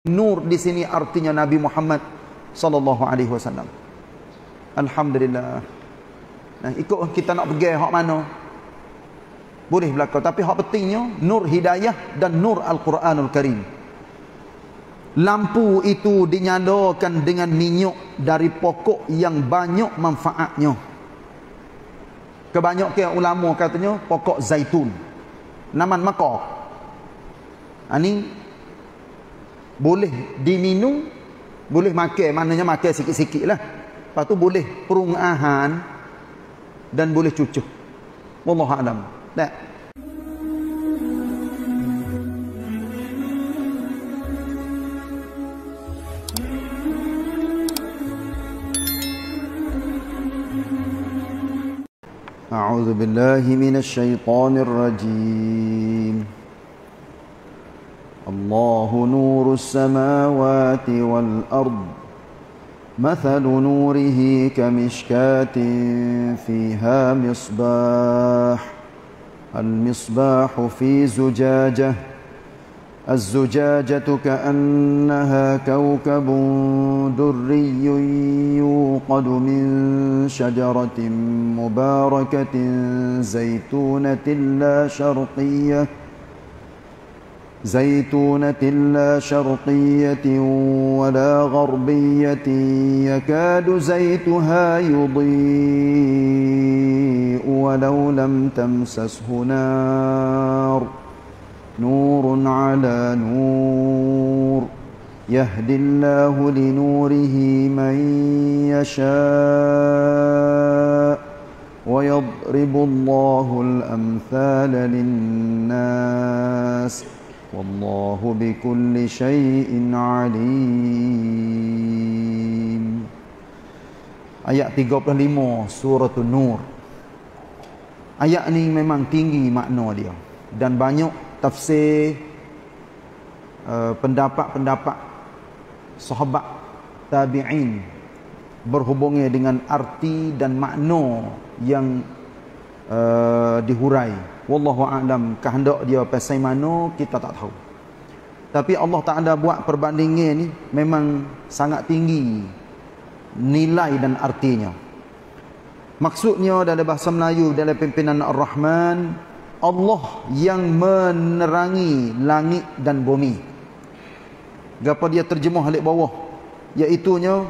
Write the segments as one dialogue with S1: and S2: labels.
S1: Nur di sini artinya Nabi Muhammad sallallahu alaihi wasallam. Alhamdulillah. Nah, ikut kita nak pergi hak mana? Boleh belaka, tapi hak pentingnya nur hidayah dan nur Al-Quranul Karim. Lampu itu dinyalakan dengan minyak dari pokok yang banyak manfaatnya. Kebanyakan ulama katanya pokok zaitun. Naman makok. Ini boleh diminum, boleh makan, maknanya makan sikit-sikit lah. Lepas tu boleh perungahan dan boleh cucuk. Wallahu a'lam. Tak. A'udzu billahi minasy syaithanir rajim. الله نور السماوات والأرض مثل نوره كمشكاة فيها مصباح المصباح في زجاجة الزجاجة كأنها كوكب دري يوقد من شجرة مباركة زيتونة لا شرقية ولا غربية يكاد زيتها يضيء ولو لم تمسسه نور على نور يهدي الله لنوره من يشاء ويضرب الله الأمثال للناس Wallahu bikulli syai'in alim. Ayat 35 surah An-Nur. Ayat ni memang tinggi makna dia dan banyak tafsir pendapat-pendapat sahabat tabi'in berhubungnya dengan arti dan makna yang dihurai. Wallahu a'lam, kehendak dia pasal mana kita tak tahu. Tapi Allah Ta'ala buat perbandingan ni memang sangat tinggi nilai dan artinya. Maksudnya dalam bahasa Melayu, dalam pimpinan Ar-Rahman, Allah yang menerangi langit dan bumi. Gapa dia terjemah alik bawah, iaitunya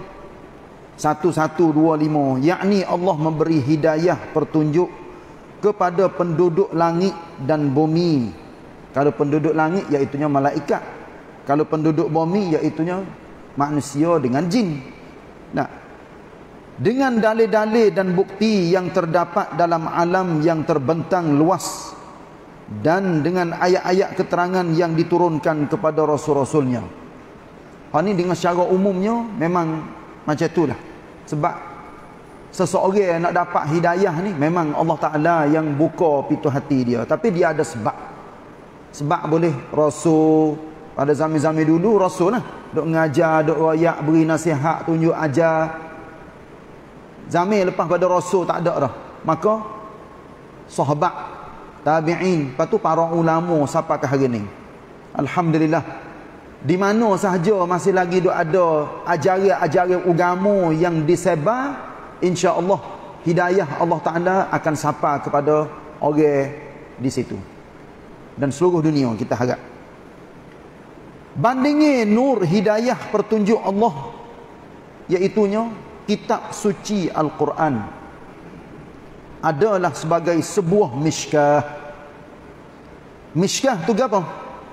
S1: 1125, yakni Allah memberi hidayah petunjuk kepada penduduk langit dan bumi. Kalau penduduk langit iaitunya malaikat, kalau penduduk bumi iaitunya manusia dengan jin. Nah, dengan dalil-dalil dan bukti yang terdapat dalam alam yang terbentang luas dan dengan ayat-ayat keterangan yang diturunkan kepada rasul-rasulnya. Ini dengan secara umumnya memang macam itulah. Sebab seseorang nak dapat hidayah ni memang Allah Ta'ala yang buka pintu hati dia. Tapi dia ada sebab. Sebab boleh rasul pada zaman-zaman dulu, rasul lah duk ngajar, duk royak, beri nasihat, tunjuk ajar. Zaman lepas pada rasul tak ada dah. Maka sahabat tabi'in, lepas tu para ulama sampai ke hari ni, alhamdulillah, di mana sahaja masih lagi duk ada ajaran-ajaran agama yang disebar, insya-Allah hidayah Allah Ta'ala akan sapa kepada orang di situ dan seluruh dunia kita harap. Bandingnya nur hidayah pertunjuk Allah, iaitunya kitab suci Al-Quran, adalah sebagai sebuah mishkah. Mishkah tu apa?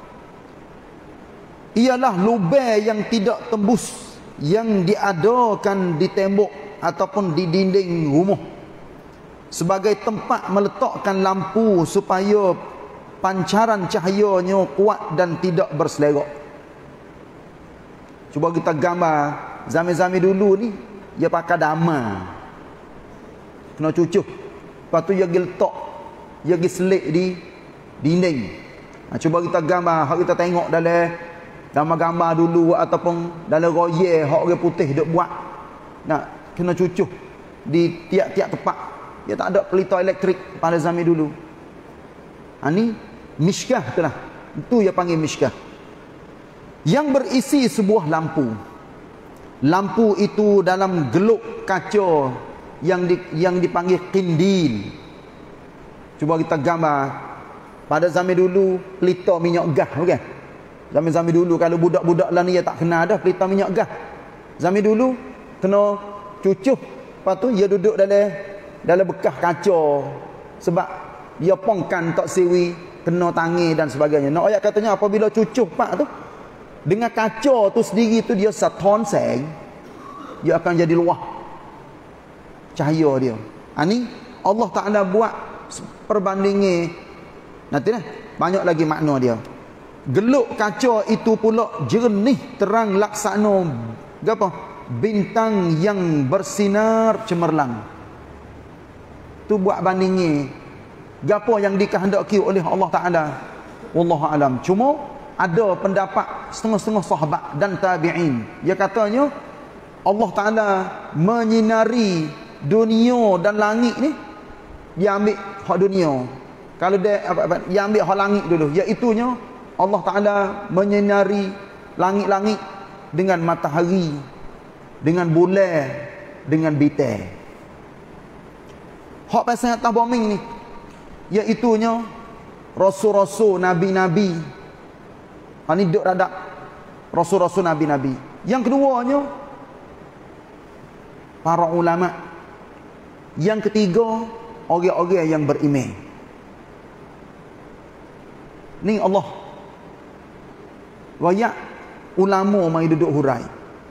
S1: Ialah lubang yang tidak tembus yang diadakan di tembok ataupun di dinding rumah sebagai tempat meletakkan lampu supaya pancaran cahayanya kuat dan tidak berselerak. Cuba kita gambar zaman-zaman dulu ni, dia pakai dama, kena cucuk, lepas tu dia pergi letak, dia pergi selik di dinding. Cuba kita gambar, hak kita tengok dalam gambar-gambar dulu ataupun dalam royal hak orang putih duk buat. Nah, kena cucuh di tiap-tiap tempat. Dia tak ada pelita elektrik pada zaman dulu. Ini mishkah itulah. Itu yang panggil mishkah. yang berisi sebuah lampu. Lampu itu dalam geluk kaca yang dipanggil qindil. Cuba kita gambar. Pada zaman dulu pelita minyak gas, bukan? Zaman-zaman dulu kalau budak-budak lah ni dia tak kenal dah pelita minyak gas. Zaman dulu kena cucuh, lepas tu dia duduk dalam bekas kaca sebab dia pongkan tak siwi, kena tangi dan sebagainya. Nak ayat katanya apabila cucuh pak tu dengan kaca tu sendiri tu dia satonseng, dia akan jadi luah cahaya dia. Ni Allah Ta'ala buat perbandingi nanti lah banyak lagi makna dia. Geluk kaca itu pula jernih terang laksana apa? Bintang yang bersinar cemerlang. Tu buat bandingi gapo yang dikehendaki oleh Allah Ta'ala. Wallahu alam. Cuma ada pendapat setengah-setengah sahabat dan tabi'in. Dia katanya Allah Ta'ala menyinari dunia dan langit ni, dia ambil hak dunia. Kalau dia dia ambil hak langit dulu, iaitunya Allah Ta'ala menyinari langit-langit dengan matahari, dengan bulan, dengan bintang. Hak pasal atas bumi ni, iaitunya rasul-rasul, nabi-nabi. Ini duduk radap rasul-rasul, nabi-nabi. Yang keduanya para ulama. Yang ketiga orang-orang yang beriman. Ni Allah wayak ulama mai duduk hurai.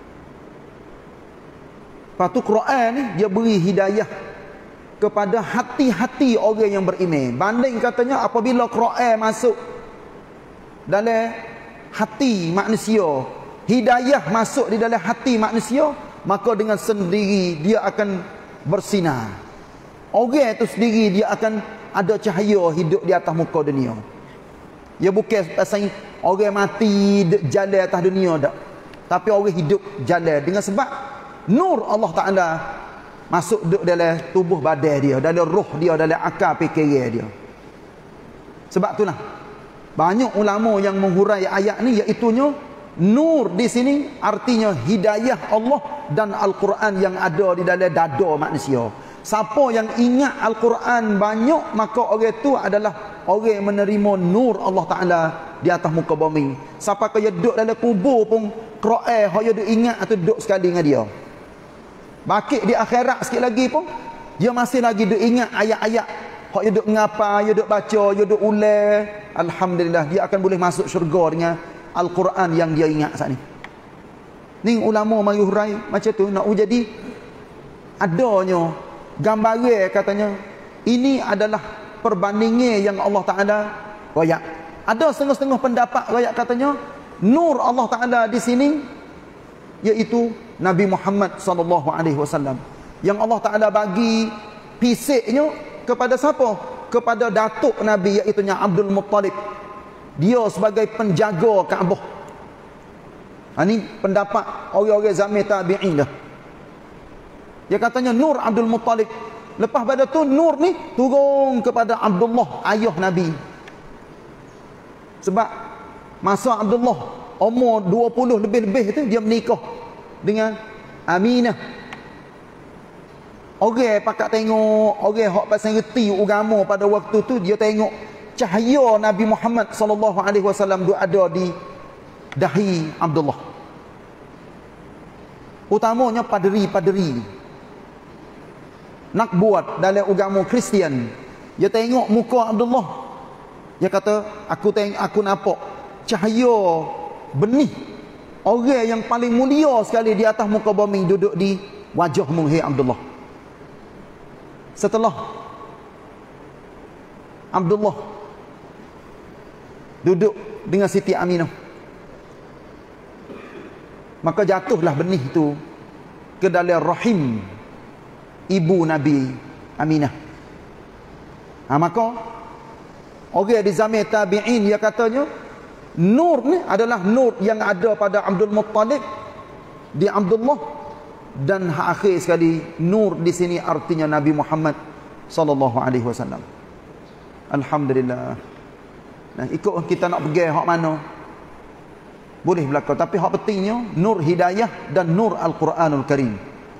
S1: Lepas tu Quran ni dia beri hidayah kepada hati-hati orang yang beriman. Banding katanya apabila Quran masuk dalam hati manusia, hidayah masuk di dalam hati manusia, maka dengan sendiri dia akan bersinar. Orang itu sendiri dia akan ada cahaya hidup di atas muka dunia. Ya bukan pasal orang mati jalan atas dunia dak. Tapi orang hidup jalan dengan sebab nur Allah Ta'ala masuk duduk dalam tubuh badan dia, dalam roh dia, dalam akal fikiran dia. Sebab itulah banyak ulama yang menghurai ayat ni, iaitunya nur di sini artinya hidayah Allah dan Al-Quran yang ada di dalam dada manusia. Siapa yang ingat Al-Quran banyak, maka orang itu adalah orang yang menerima nur Allah Ta'ala di atas muka bumi. Siapa kaya duduk dalam kubur pun Quran dia duduk ingat atau duduk sekali dengan dia. Bakit di akhirat sikit lagi pun dia masih lagi duduk ingat ayat-ayat. Hak dia duduk ngapa, dia duduk baca, dia duduk ulang. Alhamdulillah dia akan boleh masuk syurga dengan Al-Quran yang dia ingat saat ni. Ni ulama mari hurai macam tu nak jadi adanya gambaran katanya ini adalah perbandingan yang Allah Ta'ala royak. Ada setengah-setengah pendapat royak katanya nur Allah Ta'ala di sini iaitu Nabi Muhammad sallallahu alaihi wasallam yang Allah Ta'ala bagi pisiknya kepada siapa? Kepada datuk Nabi iaitu Abdul Muttalib. Dia sebagai penjaga Kaabah. Ini pendapat orang-orang zaman tabi'in dah. Dia katanya nur Abdul Muttalib. Lepas pada tu nur ni turun kepada Abdullah, ayah Nabi. Sebab masa Abdullah umur 20 lebih-lebih tu dia menikah dengan Aminah. Orang pakat tengok, orang hak pasal reti agama pada waktu tu dia tengok cahaya Nabi Muhammad sallallahu alaihi wasallam ada di dahi Abdullah. Utamanya paderi-paderi nak buat dalam agama Kristian. Dia tengok muka Abdullah. Dia kata, aku nampak cahaya benih orang yang paling mulia sekali di atas muka bumi duduk di wajahmu, hai Abdullah. Setelah Abdullah duduk dengan Siti Aminah, maka jatuhlah benih itu ke dalam rahim ibu Nabi Aminah. Maka orang di zaman tabi'in dia katanya nur ni adalah nur yang ada pada Abdul Muttalib di Abdullah. Dan akhir sekali nur di sini artinya Nabi Muhammad sallallahu alaihi wasallam. Alhamdulillah. Nah, ikut kita nak pergi hak mana? boleh berlaku. Tapi hak pentingnya nur hidayah dan nur Al-Quranul Karim.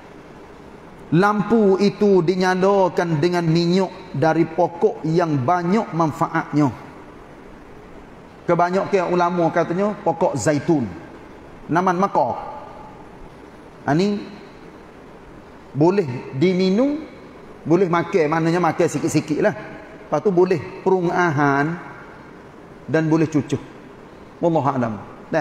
S1: Lampu itu dinyalakan dengan minyak dari pokok yang banyak manfaatnya. Kebanyakan ulama katanya pokok zaitun, naman makok. Ini boleh diminum, boleh makan, maknanya makan sikit-sikit lah. Lepas tu boleh perungahan dan boleh cucuh. Wallahu a'lam.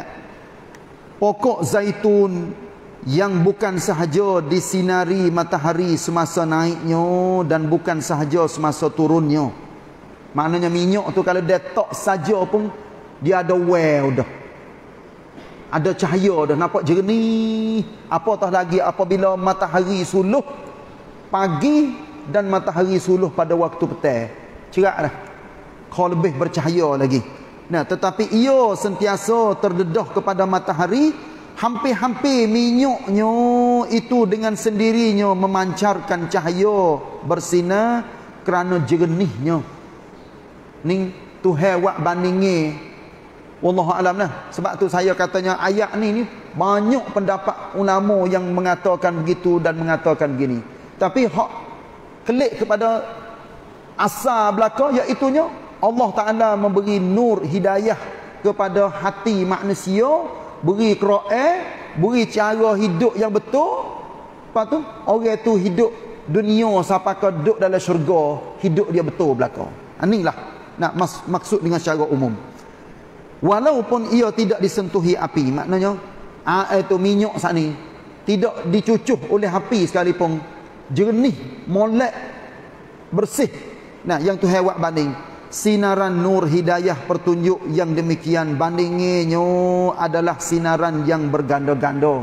S1: Pokok zaitun yang bukan sahaja disinari matahari semasa naiknya dan bukan sahaja semasa turunnya. Maknanya minyak tu kalau dia tok saja pun dia ada wear dah. Ada cahaya dah, nampak jernih. Apatah lagi apabila matahari suluh pagi dan matahari suluh pada waktu petang. Cerah dah. Kau lebih bercahaya lagi. Nah, tetapi ia sentiasa terdedah kepada matahari, hampir-hampir minyaknya itu dengan sendirinya memancarkan cahaya bersinar kerana jernihnya. Ni Tuhan buat bandingi. Wallahu alam lah. Sebab tu saya katanya ayat ni banyak pendapat ulama yang mengatakan begitu dan mengatakan begini. Tapi hak kelik kepada asal belaka iaitunya Allah Ta'ala memberi nur hidayah kepada hati manusia, beri Quran, beri cara hidup yang betul. Lepas tu orang tu hidup dunia sampai ke duduk dalam syurga, hidup dia betul belaka. Inilah nak maksud dengan secara umum. Walaupun ia tidak disentuhi api, maknanya itu minyak saat ni tidak dicucuh oleh api sekalipun, jernih, molek, bersih. Nah, yang Tuhan buat banding sinaran nur hidayah petunjuk yang demikian, bandinginnya adalah sinaran yang berganda-ganda.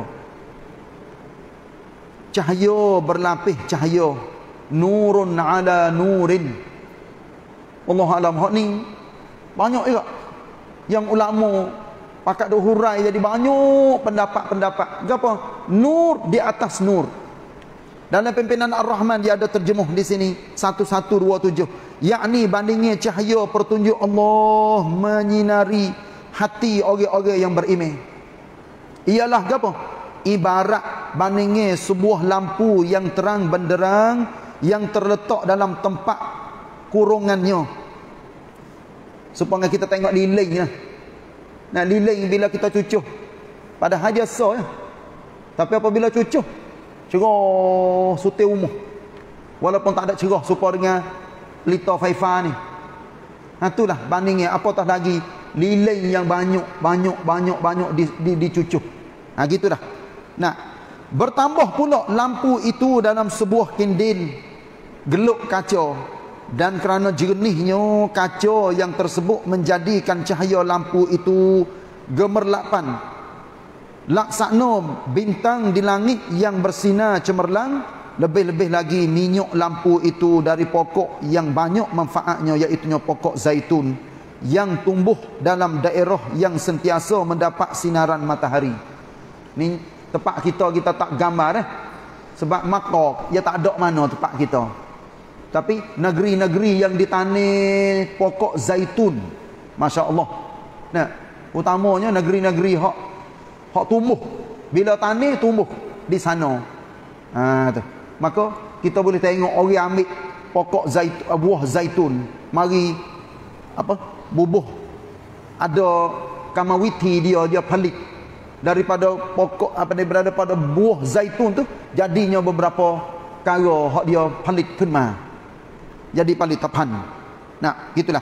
S1: Cahaya berlapis cahaya, nurun ala nurin. Allah alam, hak ni banyak juga yang ulama pakat duk hurai jadi banyak pendapat-pendapat. Apa? Nur di atas nur. Dalam pimpinan Ar-Rahman dia ada terjemuh di sini 1127, yakni bandingnya cahaya petunjuk Allah menyinari hati orang-orang yang beriman. Ialah apa? Ibarat bandingnya sebuah lampu yang terang benderang yang terletak dalam tempat kurungannya. Supaya kita tengok lilin lah. Nah, lilin bila kita cucuh pada haja so ya. Tapi apabila cucuh cerah sutil umuh. Walaupun tak ada cerah supaya dengan pelita faifa ni. Nah, itulah bandingnya apatah lagi lilin yang banyak dicucuh. Nah, gitulah. Nah, bertambah pula lampu itu dalam sebuah kindin geluk kaca. Dan kerana jernihnya kaca yang tersebut menjadikan cahaya lampu itu gemerlapan laksana bintang di langit yang bersinar cemerlang. Lebih-lebih lagi minyak lampu itu dari pokok yang banyak manfaatnya, iaitunya pokok zaitun yang tumbuh dalam daerah yang sentiasa mendapat sinaran matahari. Ni tempat kita tak gambar sebab makok dia tak ada mana tempat kita. Tapi negeri-negeri yang ditanam pokok zaitun, Masya Allah. Nah, utamanya negeri-negeri hak tumbuh. Bila tanam tumbuh di sana. Tu. Maka kita boleh tengok orang ambil pokok zaitun, buah zaitun, mari bubuh. Ada kamawiti dia pelik daripada pokok daripada pada buah zaitun tu jadinya beberapa perkara hak dia pelik kenma. Jadi paling tapan. Nah, gitulah.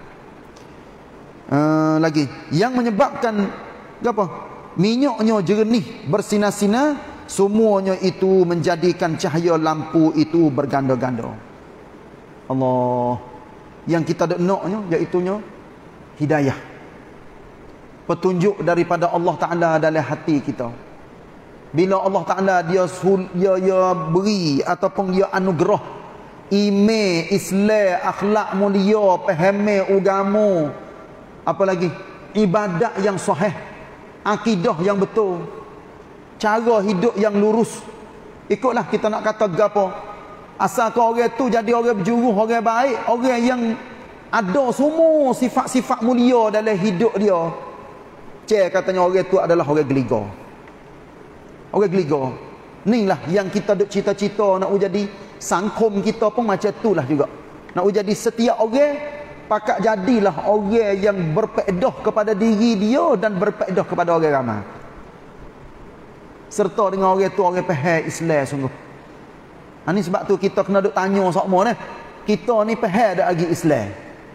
S1: Lagi yang menyebabkan apa? Minyaknya jernih bersinar-sinar, semuanya itu menjadikan cahaya lampu itu berganda-ganda. Allah. Yang kita naknya iaitunya hidayah. Petunjuk daripada Allah Taala dalam hati kita. Bila Allah Taala dia beri ataupun dia anugerah iman, Islam, akhlak mulia, faham agama, apa lagi? Ibadat yang sahih, akidah yang betul, cara hidup yang lurus. Ikutlah kita nak kata gapo. Asalkan orang tu jadi orang berjuruh, orang baik, orang yang ada semua sifat-sifat mulia dalam hidup dia. katanya orang tu adalah orang geliga. Orang geliga. Inilah yang kita duk cita-cita nak jadi sangkum kita pun macam itulah juga. Nak jadi setiap orang pakak jadilah orang yang berpedah kepada diri dia dan berpedah kepada orang ramai. Serta dengan orang tu orang faham Islam sungguh. Ini sebab tu kita kena duk tanya semua ni. Kita ni faham dak lagi Islam.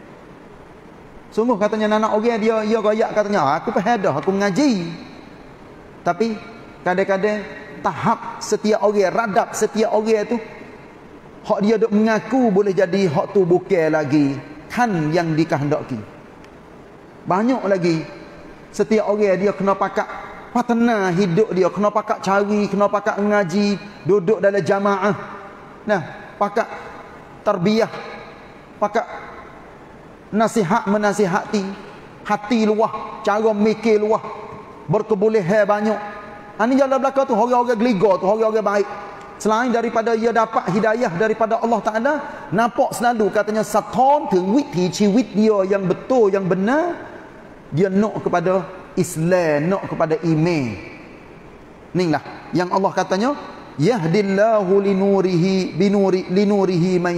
S1: Sungguh katanya anak orang dia royak katanya aku faham dah, aku mengaji. Tapi kadang-kadang tahap setiap orang, radap setiap orang tu hak dia duk mengaku boleh jadi hak tu bukan lagi kan yang dikehendaki. Banyak lagi setiap orang dia kena pakak patena hidup dia, kena pakak cari, kena pakak mengaji, duduk dalam jamaah. Nah, pakak tarbiyah, pakak nasihat menasihati, hati luah, cara mikir luah, berkebolehan banyak. Ini jalan belakang tu orang-orang geliga tu, orang-orang baik. Selain daripada ia dapat hidayah daripada Allah Ta'ala, nampak selalu katanya satonถึงวิถีชีวิต dia yang betul, yang benar, dia nak kepada Islam, nak kepada iman. Inilah yang Allah katanya yahdillahu linurihi linurihi man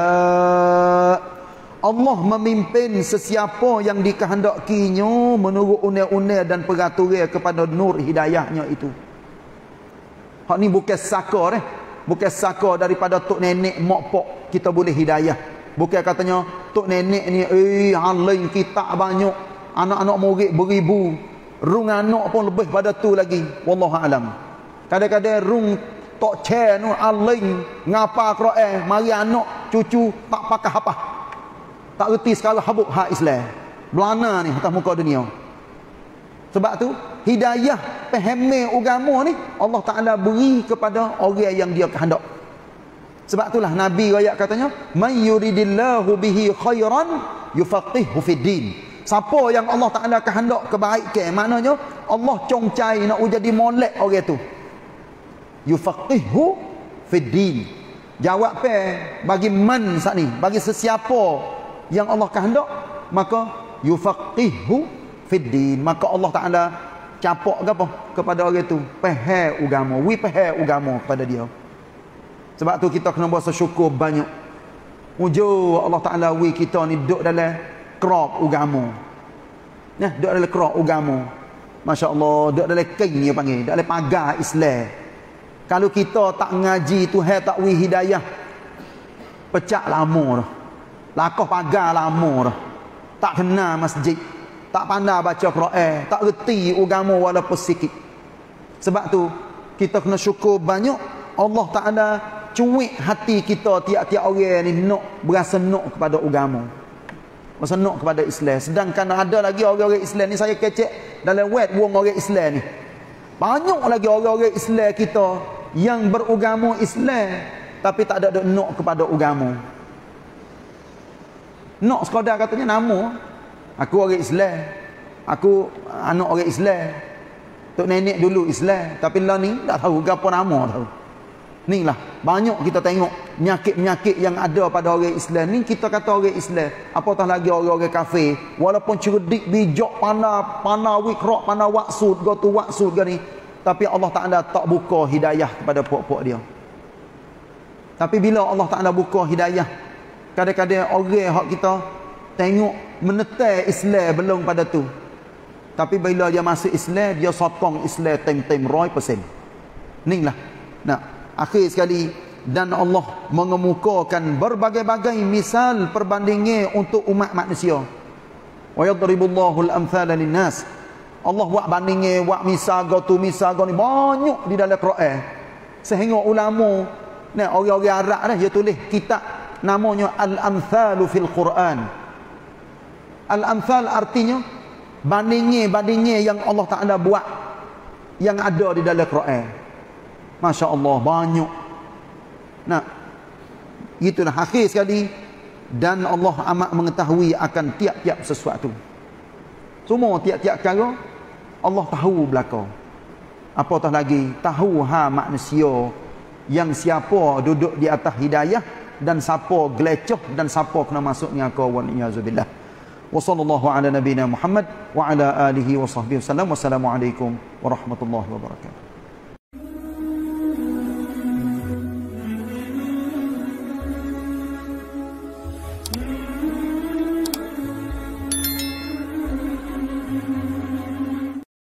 S1: yasha. Allah memimpin sesiapa yang dikehendakinya menurut undang-undang dan peraturan kepada nur hidayahnya itu. Hak ni bukan saka bukan saka daripada tok nenek mak pak kita boleh hidayah. Bukan katanya tok nenek ni alim kitab banyak, anak-anak murid beribu, rung anak pun lebih pada tu lagi. Wallahu alam. Kadang-kadang rung tok chair nu alim ngapa Quran, mari anak cucu tak pakah apa. Tak reti sekarang habuk hak Islam. Belana ni atas muka dunia. Sebab tu hidayah pahami agama ni Allah Taala beri kepada orang yang dia kehendak. Sebab itulah Nabi ayat katanya may yuridillahu bihi khairan yufaqihu fid din. Siapa yang Allah Taala kehendak kebaikan, maknanya Allah congcai nak jadi molek orang tu. Yufaqihu fid din. Jawab bagi man saat ni, bagi sesiapa yang Allah kehendak, maka yufaqihu fid din, maka Allah Taala capok ke apa kepada orang tu, faham agama, faham agama kepada dia. Sebab tu kita kena berasa syukur banyak. Mujur Allah Taala kita ni duduk dalam kerap agama. Nah, duduk dalam kerap agama. Masya-Allah, duduk dalam kain dia panggil, dalam pagar Islam. Kalau kita tak ngaji Tuhan tak wi hidayah, pecah lama dah. Lakoh pagar lama dah. Tak kenal masjid, tak pandai baca Quran, tak reti agama walaupun sikit. Sebab tu kita kena syukur banyak Allah Taala cuik hati kita tiap-tiap orang ni nak berasa nak kepada agama. Berasa nak kepada Islam. Sedangkan ada lagi orang-orang Islam ni, saya kecek dalam web wong orang Islam ni. Banyak lagi orang-orang Islam kita yang beragama Islam tapi tak ada nak kepada agama. Nak sekadar katanya nama, aku orang Islam, aku anak orang Islam, tok nenek dulu Islam, tapi lah ni tak tahu apa nama tahu. Ni lah banyak kita tengok penyakit-penyakit yang ada pada orang Islam ni. Kita kata orang Islam, apatah lagi orang-orang kafir, walaupun cerdik, bijak, pandai wikrok, pandai waksud, gotu waksud ke ni, tapi Allah Taala tak buka hidayah kepada puak-puak dia. Tapi bila Allah Taala buka hidayah, kadang-kadang orang hak kita tengok menetai Islam belum pada tu. Tapi bila dia masuk Islam, dia sokong Islam tem-tem 100%. Inilah. Nah, akhir sekali, dan Allah mengemukakan berbagai-bagai misal perbandingan untuk umat manusia. Wa yadribullahu al-amthala lin-nas. Allah buat bandingan, buat misal ni banyak di dalam Quran. Sehingga ulama, nah orang-orang Arab dah dia tulis kitab namanya Al-Amthalu fil Quran. Al-Amthal artinya bandingan yang Allah Ta'ala buat yang ada di dalam Quran. Masya Allah, banyak. Nah, itulah akhir sekali, dan Allah amat mengetahui akan tiap-tiap sesuatu. Semua tiap-tiap perkara Allah tahu belaka. Apatah lagi tahu manusia yang siapa duduk di atas hidayah dan siapa gelecoh dan siapa kena masuk neraka, wal iyazubillah. Wa sallallahu ala nabiyyina Muhammad wa ala alihi wa sahbihi wasallam. Wassalamualaikum warahmatullahi wabarakatuh.